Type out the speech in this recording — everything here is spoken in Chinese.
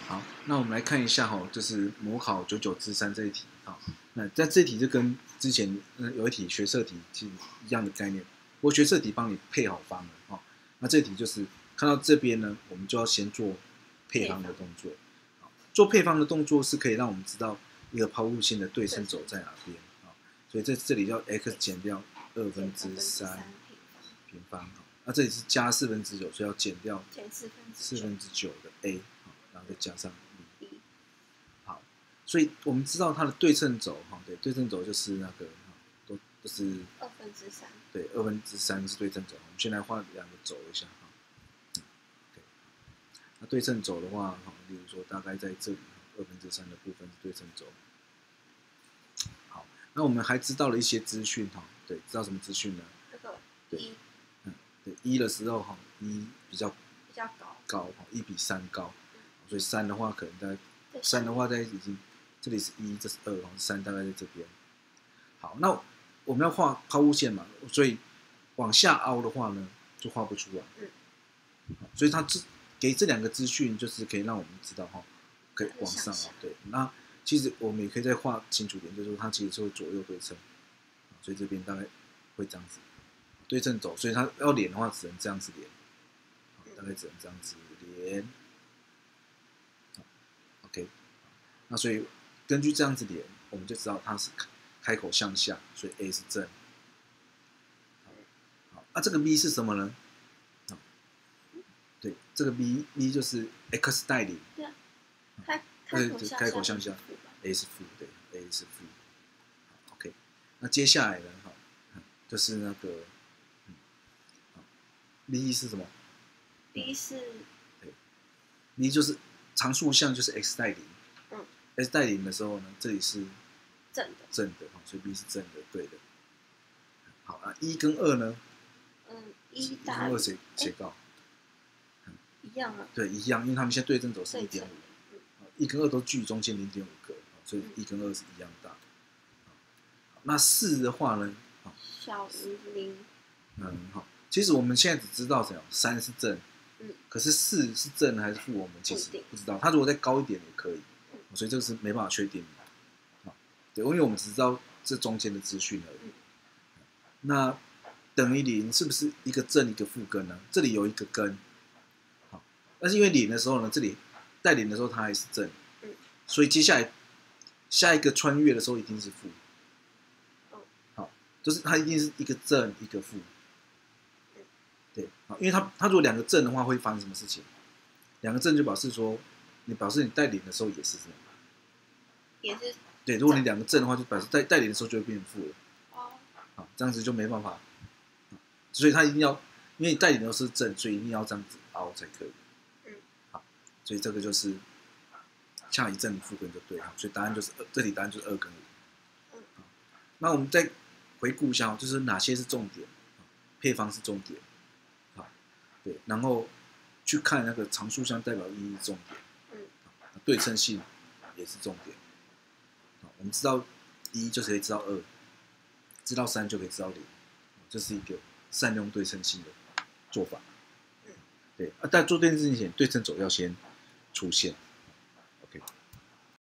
好，那我们来看一下哈，就是模考99之3这一题啊。那在这一题就跟之前有一题学测题其实一样的概念，不过学测题帮你配好方了哈。那这一题就是看到这边呢，我们就要先做配方的动作。做配方的动作是可以让我们知道一个抛物线的对称轴在哪边啊。所以这里要 x 减掉3/2平方。那这里是加9/4，所以要减掉9/4的 a， 然后再加上 b。好，所以我们知道它的对称轴哈，对，对称轴就是那个都是 3/2。 对，3/2是对称轴。我们先来画两个轴一下哈。那对称轴的话哈，例如说大概在这里3/2的部分是对称轴。好，那我们还知道了一些资讯哈，对，知道什么资讯呢？ 这个对。对1的时候哈，1比较高1比3高，所以3的话可能在3的话在已经这里是1，这是2，然后3大概在这边。好，那我们要画抛物线嘛，所以往下凹的话呢，就画不出来。所以它给这两个资讯，就是可以让我们知道哈，可以往上凹。对，那其实我们也可以再画清楚点，就是说它其实是会左右对称，所以这边大概会这样子。对称轴，所以它要连的话，只能这样子连，大概只能这样子连。OK， 那所以根据这样子连，我们就知道它是开口向下，所以 A 是正。好，那这个 B 是什么呢？对，这个 B 就是 x 带领， 对， 开口向下 ，A 是负，对 ，A 是负。OK， 那接下来呢，就是那个。B 是什么 ？B 是对 ，B 就是常数项就是 x 带零，x 带零的时候呢，这里是正的，所以 B 是正的，对的。好啊，1跟2呢 ？1 跟2谁高？ 一样啊。 对，一样，因为他们现在对称轴是1.5，1跟2都距中间0.5个，所以1跟2是一样大。那4的话呢？ 小于0。 好。其实我们现在只知道3是正，可是4是正还是负，我们其实不知道。它如果再高一点也可以，所以这个是没办法确定的。对，因为我们只知道这中间的资讯而已。那等于0是不是一个正一个负根呢？这里有一个根，好，但是因为0的时候呢，这里带0的时候它还是正，所以接下来下一个穿越的时候一定是负。好，就是它一定是一个正一个负。对，因为它如果两个正的话，会发生什么事情？两个正就表示说，表示你带0的时候也是这样， 也是。 对，如果你两个正的话，就表示带0的时候就会变负了。好，这样子就没办法。所以它一定要，因为你带0的时候是正，所以一定要这样子凹才可以。好，所以这个就是下一正负根就对了。所以答案就是这里答案就是2跟5。那我们再回顾一下，就是哪些是重点，配方是重点。对，然后去看那个常数项代表意义重点，对称性也是重点。我们知道1就可以知道2，知道3就可以知道0，这是一个善用对称性的做法。对，但做对称性前，对称轴要先出现。